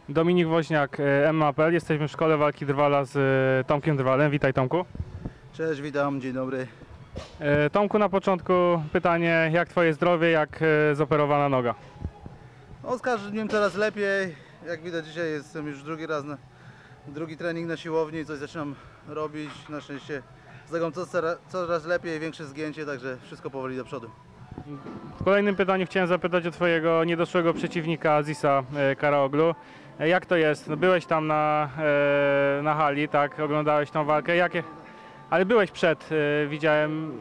Dominik Woźniak, MMA.pl. Jesteśmy w szkole walki Drwala z Tomkiem Drwalem. Witaj, Tomku. Cześć, witam, dzień dobry. Tomku, na początku pytanie, jak twoje zdrowie, jak zoperowana noga? No, z każdym dniem coraz lepiej. Jak widać, dzisiaj jestem już drugi trening na siłowni, coś zaczynam robić. Na szczęście z nogą coraz lepiej, większe zgięcie, także wszystko powoli do przodu. W kolejnym pytaniu chciałem zapytać o twojego niedoszłego przeciwnika Azisa Karaoglu. Jak to jest? No, byłeś tam na hali, tak? Oglądałeś tą walkę. Ale byłeś przed, widziałem.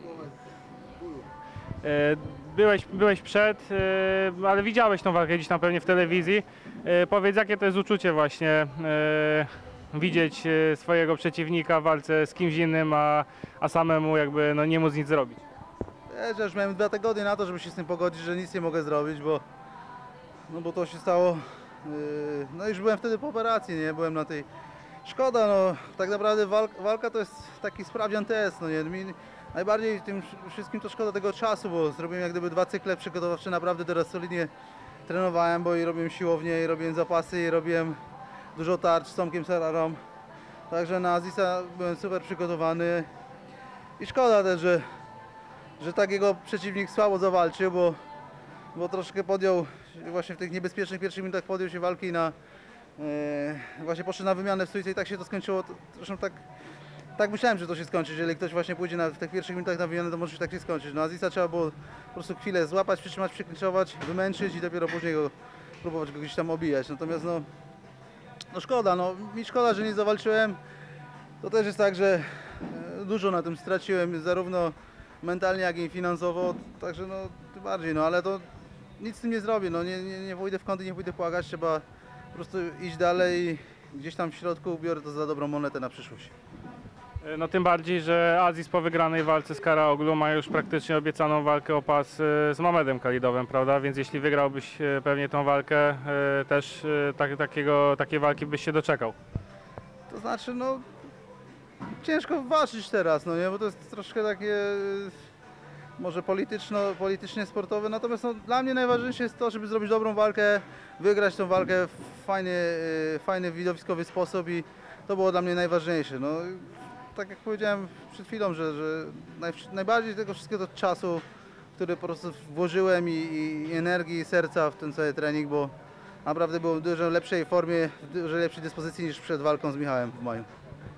Byłeś przed, ale widziałeś tą walkę gdzieś tam pewnie w telewizji. Powiedz, jakie to jest uczucie właśnie widzieć swojego przeciwnika w walce z kimś innym, a samemu jakby no, nie móc nic zrobić. Ja już miałem 2 tygodnie na to, żeby się z tym pogodzić, że nic nie mogę zrobić, bo to się stało. No już byłem wtedy po operacji, nie? Byłem na tej. Szkoda, no tak naprawdę walka to jest taki sprawdzian test, no nie? Najbardziej tym wszystkim to szkoda tego czasu, bo zrobiłem jak gdyby 2 cykle przygotowawcze, naprawdę teraz solidnie trenowałem, bo i robiłem siłownię, i robiłem zapasy, i robiłem dużo tarcz z Tomkiem Serrarą. Także na Azisa byłem super przygotowany i szkoda też, że tak jego przeciwnik słabo zawalczył, bo troszkę podjął, właśnie w tych niebezpiecznych pierwszych minutach podjął się walki właśnie poszedł na wymianę w stójce i tak się to skończyło. Zresztą tak myślałem, że to się skończy. Jeżeli ktoś właśnie pójdzie w tych pierwszych minutach na wymianę, to może się tak się skończyć. No Azisa trzeba było po prostu chwilę złapać, przytrzymać, przykliczować, wymęczyć i dopiero później próbować go gdzieś tam obijać. Natomiast no szkoda, no mi szkoda, że nie zawalczyłem. To też jest tak, że dużo na tym straciłem, zarówno mentalnie, jak i finansowo. Także no tym bardziej, no ale to nic z tym nie zrobię. No nie pójdę w kąty, nie pójdę płakać. Trzeba po prostu iść dalej i gdzieś tam w środku biorę to za dobrą monetę na przyszłość. No tym bardziej, że Aziz po wygranej walce z Karaoglu ma już praktycznie obiecaną walkę o pas z Mamedem Kalidowem, prawda? Więc jeśli wygrałbyś pewnie tą walkę, też takiej walki byś się doczekał. To znaczy, no ciężko walczyć teraz, no nie, bo to jest troszkę takie może politycznie sportowe, natomiast no, dla mnie najważniejsze jest to, żeby zrobić dobrą walkę, wygrać tą walkę w fajny, widowiskowy sposób i to było dla mnie najważniejsze. No, tak jak powiedziałem przed chwilą, że najbardziej tego wszystkiego to czasu, który po prostu włożyłem i energii, i serca w ten cały trening, bo naprawdę byłem w dużo lepszej formie, w dużo lepszej dyspozycji niż przed walką z Michałem w maju.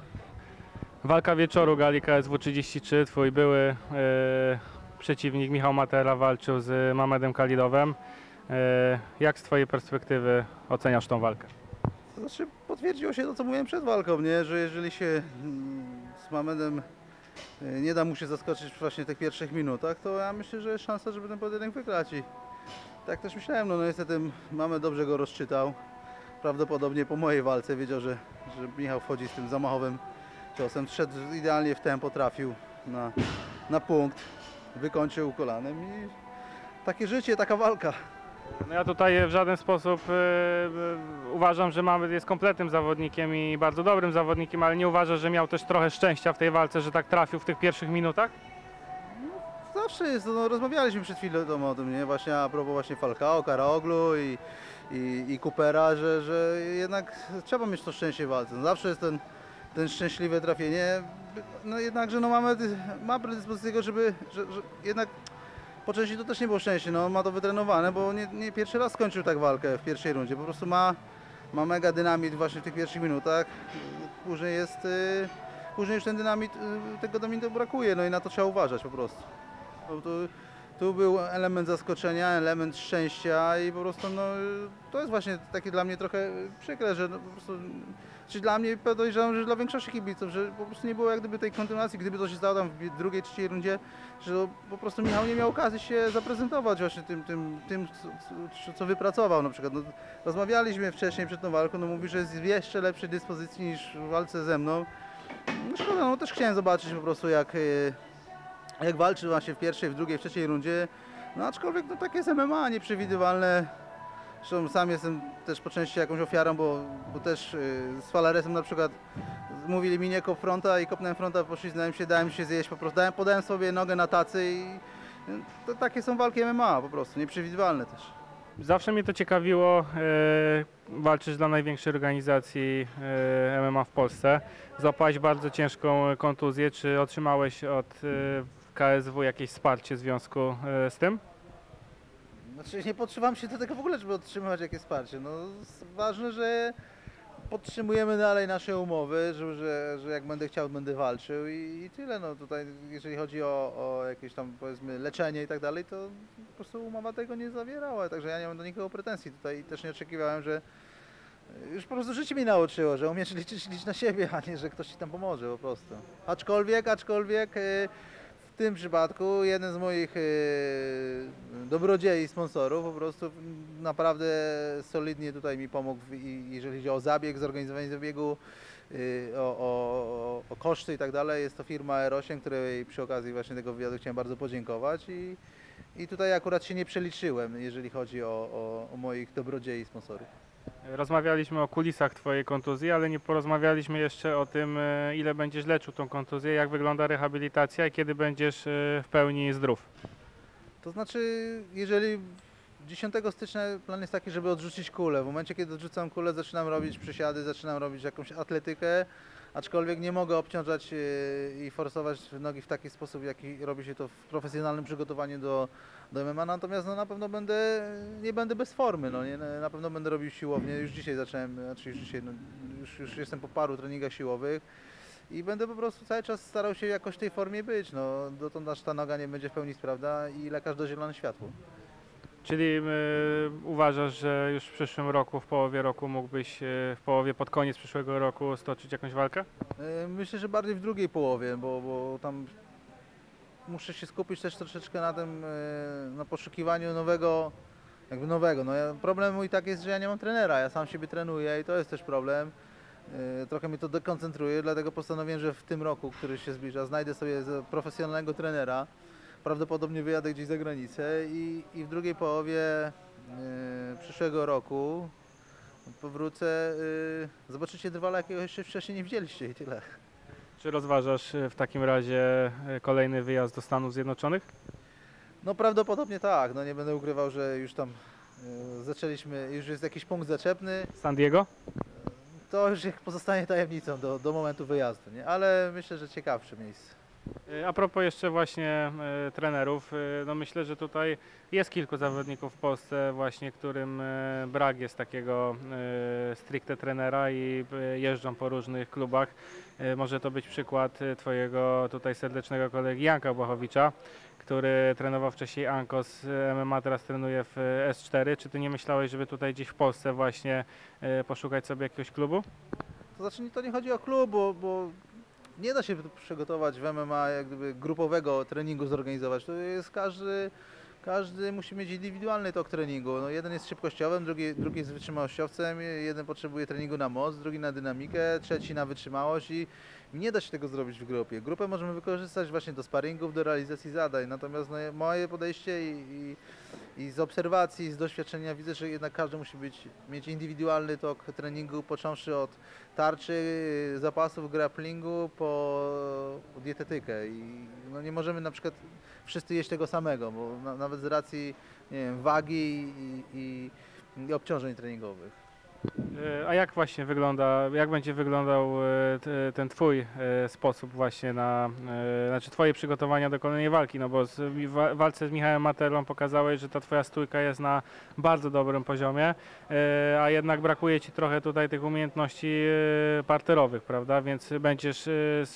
Walka wieczoru gali KSW 33, twój były przeciwnik Michał Matera walczył z Mamedem Kalidowem. Jak z twojej perspektywy oceniasz tą walkę? To znaczy potwierdziło się to, co mówiłem przed walką, nie? Że jeżeli się z Mamedem nie da mu się zaskoczyć właśnie w tych pierwszych minutach, to ja myślę, że jest szansa, żeby ten pojedynek wygrać. I tak też myślałem, no niestety Mamed dobrze go rozczytał. Prawdopodobnie po mojej walce wiedział, że Michał wchodzi z tym zamachowym ciosem. Wszedł idealnie w tempo, trafił na punkt, wykończył kolanem i takie życie, taka walka. No ja tutaj w żaden sposób uważam, że Mamed jest kompletnym zawodnikiem i bardzo dobrym zawodnikiem, ale nie uważasz, że miał też trochę szczęścia w tej walce, że tak trafił w tych pierwszych minutach? Zawsze jest, no, rozmawialiśmy przed chwilą o tym, nie? Właśnie a propos właśnie Falcao, Karaoglu i Coopera, że jednak trzeba mieć to szczęście w walce. No, zawsze jest ten szczęśliwe trafienie, no jednakże no ma predyspozycję tego, że jednak po części to też nie było szczęście, no ma to wytrenowane, bo nie pierwszy raz skończył tak walkę w pierwszej rundzie, po prostu ma mega dynamit właśnie w tych pierwszych minutach, później już ten dynamit, tego dynamitu brakuje, no i na to trzeba uważać po prostu. No, tu był element zaskoczenia, element szczęścia i po prostu no, to jest właśnie takie dla mnie trochę przykre, że no, po prostu, czy dla mnie podejrzewam, że dla większości kibiców, że po prostu nie było jak gdyby tej kontynuacji, gdyby to się stało tam w drugiej, trzeciej rundzie, że po prostu Michał nie miał okazji się zaprezentować właśnie tym co wypracował na przykład. No, rozmawialiśmy wcześniej przed tą walką, no mówi, że jest w jeszcze lepszej dyspozycji niż w walce ze mną. No szkoda, no też chciałem zobaczyć po prostu jak walczy właśnie w pierwszej, w drugiej, w trzeciej rundzie, no aczkolwiek no, takie jest MMA, nieprzewidywalne. Zresztą sam jestem też po części jakąś ofiarą, bo też z Falaresem na przykład mówili mi nie kop fronta i kopnąłem fronta, poślizgnąłem się, dałem się zjeść po prostu, podałem sobie nogę na tacy i takie są walki MMA po prostu, nieprzewidywalne też. Zawsze mnie to ciekawiło. Walczysz dla największej organizacji MMA w Polsce. Złapałeś bardzo ciężką kontuzję. Czy otrzymałeś od KSW jakieś wsparcie w związku z tym? Znaczy nie podtrzymam się do tego w ogóle, żeby otrzymywać jakieś wsparcie. No, ważne, że podtrzymujemy dalej nasze umowy, że jak będę chciał, będę walczył i tyle. No tutaj jeżeli chodzi o jakieś tam powiedzmy leczenie i tak dalej, to po prostu umowa tego nie zawierała, także ja nie mam do nikogo pretensji tutaj i też nie oczekiwałem, że już po prostu życie mi nauczyło, że umiesz liczyć na siebie, a nie, że ktoś ci tam pomoże po prostu. Aczkolwiek w tym przypadku jeden z moich dobrodziei, sponsorów po prostu naprawdę solidnie tutaj mi pomógł, jeżeli chodzi o zabieg, zorganizowanie zabiegu, o koszty i tak dalej. Jest to firma R8, której przy okazji właśnie tego wywiadu chciałem bardzo podziękować i tutaj akurat się nie przeliczyłem, jeżeli chodzi o moich dobrodziei sponsorów. Rozmawialiśmy o kulisach Twojej kontuzji, ale nie porozmawialiśmy jeszcze o tym, ile będziesz leczył tą kontuzję, jak wygląda rehabilitacja i kiedy będziesz w pełni zdrów. To znaczy, jeżeli 10 stycznia plan jest taki, żeby odrzucić kulę. W momencie, kiedy odrzucam kulę, zaczynam robić przysiady, zaczynam robić jakąś atletykę, aczkolwiek nie mogę obciążać i forsować nogi w taki sposób, jaki robi się to w profesjonalnym przygotowaniu do MMA, natomiast no, na pewno nie będę bez formy, no, nie, na pewno będę robił siłownię. Już dzisiaj zacząłem, znaczy już dzisiaj, no, już jestem po paru treningach siłowych i będę po prostu cały czas starał się jakoś w tej formie być. No, dotąd aż ta noga nie będzie w pełni sprawna i lekarz da zielone światło. Czyli uważasz, że już w przyszłym roku, w połowie roku mógłbyś, pod koniec przyszłego roku stoczyć jakąś walkę? Myślę, że bardziej w drugiej połowie, bo tam muszę się skupić też troszeczkę na tym, na poszukiwaniu nowego. No, problem mój tak jest, że ja nie mam trenera, ja sam siebie trenuję i to jest też problem. Trochę mnie to dekoncentruje, dlatego postanowiłem, że w tym roku, który się zbliża, znajdę sobie profesjonalnego trenera. Prawdopodobnie wyjadę gdzieś za granicę i w drugiej połowie przyszłego roku powrócę. Zobaczycie drwala, jakiego jeszcze wcześniej nie widzieliście i tyle. Czy rozważasz w takim razie kolejny wyjazd do Stanów Zjednoczonych? No prawdopodobnie tak, no nie będę ukrywał, że już tam zaczęliśmy, już jest jakiś punkt zaczepny. San Diego? To już niech pozostanie tajemnicą do momentu wyjazdu, nie? Ale myślę, że ciekawsze miejsce. A propos jeszcze właśnie trenerów, no myślę, że tutaj jest kilku zawodników w Polsce właśnie, którym brak jest takiego stricte trenera i jeżdżą po różnych klubach. Może to być przykład Twojego tutaj serdecznego kolegi Janka Błachowicza, który trenował wcześniej Ankos MMA, teraz trenuje w S4. Czy Ty nie myślałeś, żeby tutaj gdzieś w Polsce właśnie poszukać sobie jakiegoś klubu? To znaczy to nie chodzi o klub, bo nie da się przygotować w MMA jak gdyby grupowego treningu zorganizować. To jest każdy musi mieć indywidualny tok treningu. No, jeden jest szybkościowym, drugi jest wytrzymałościowcem, jeden potrzebuje treningu na moc, drugi na dynamikę, trzeci na wytrzymałość i nie da się tego zrobić w grupie. Grupę możemy wykorzystać właśnie do sparingów, do realizacji zadań, natomiast no, moje podejście i z obserwacji, z doświadczenia widzę, że jednak każdy musi mieć indywidualny tok treningu, począwszy od tarczy, zapasów, grapplingu po dietetykę i no, nie możemy na przykład wszyscy jeść tego samego, bo nawet z racji nie wiem, wagi i obciążeń treningowych. A jak właśnie jak będzie wyglądał ten Twój sposób właśnie znaczy Twoje przygotowania do kolejnej walki, no bo w walce z Michałem Materlą pokazałeś, że ta Twoja stójka jest na bardzo dobrym poziomie, a jednak brakuje Ci trochę tutaj tych umiejętności parterowych, prawda, więc będziesz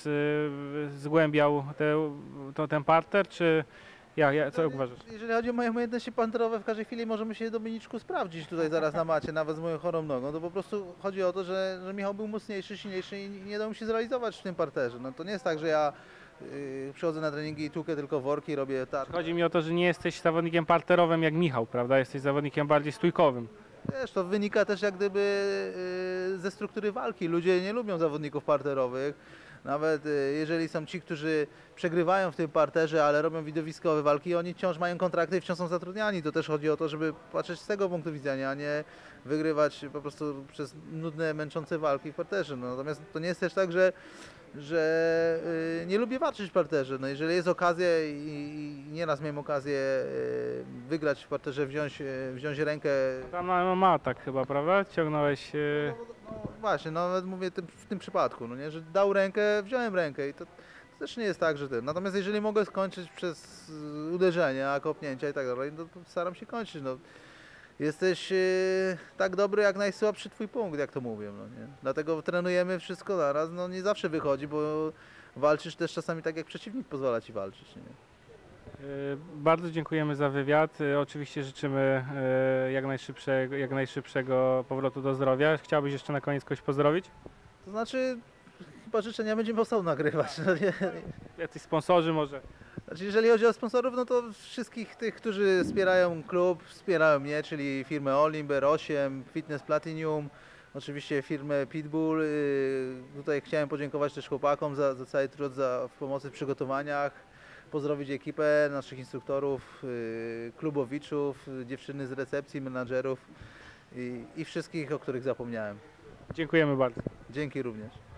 zgłębiał ten parter, czy co uważasz? Jeżeli chodzi o moje umiejętności panterowe, w każdej chwili możemy się Dominiczku sprawdzić tutaj zaraz na macie, nawet z moją chorą nogą. To po prostu chodzi o to, że Michał był mocniejszy, silniejszy i nie dał mu się zrealizować w tym parterze. No to nie jest tak, że ja przychodzę na treningi i tłukę tylko worki, robię tarcze. Chodzi mi o to, że nie jesteś zawodnikiem parterowym jak Michał, prawda? Jesteś zawodnikiem bardziej stójkowym. Wiesz, to wynika też jak gdyby ze struktury walki. Ludzie nie lubią zawodników parterowych. Nawet jeżeli są ci, którzy przegrywają w tym parterze, ale robią widowiskowe walki, oni wciąż mają kontrakty i wciąż są zatrudniani. To też chodzi o to, żeby patrzeć z tego punktu widzenia, a nie wygrywać po prostu przez nudne, męczące walki w parterze. No, natomiast to nie jest też tak, że że nie lubię walczyć w parterze. No jeżeli jest okazja i nieraz miałem okazję wygrać w parterze, wziąć rękę. Tam na atak chyba, prawda? Ciągnąłeś... No właśnie, no nawet mówię w tym przypadku, no nie, że dał rękę, wziąłem rękę i to też nie jest tak, że ten. Natomiast jeżeli mogę skończyć przez uderzenia, kopnięcia i tak dalej, no to staram się kończyć. No. Jesteś tak dobry jak najsłabszy twój punkt, jak to mówią, no nie? Dlatego trenujemy wszystko naraz, no nie zawsze wychodzi, bo walczysz też czasami tak, jak przeciwnik pozwala ci walczyć, nie? Bardzo dziękujemy za wywiad. Oczywiście życzymy jak najszybszego powrotu do zdrowia. Chciałbyś jeszcze na koniec kogoś pozdrowić? To znaczy, chyba życzenia będziemy osobno nagrywać, no nie? Jacyś sponsorzy może? Znaczy, jeżeli chodzi o sponsorów, no to wszystkich tych, którzy wspierają klub, wspierają mnie, czyli firmę Olimber 8, Fitness Platinum, oczywiście firmę Pitbull. Tutaj chciałem podziękować też chłopakom za cały trud, w pomocy w przygotowaniach, pozdrowić ekipę, naszych instruktorów, klubowiczów, dziewczyny z recepcji, menadżerów i wszystkich, o których zapomniałem. Dziękujemy bardzo. Dzięki również.